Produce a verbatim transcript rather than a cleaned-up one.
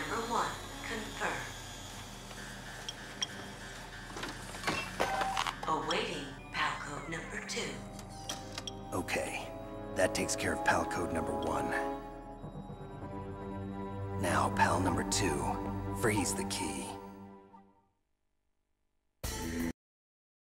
number one confirmed. Awaiting PAL code number two. Okay, that takes care of PAL code number one. Now, PAL number two, freeze the key.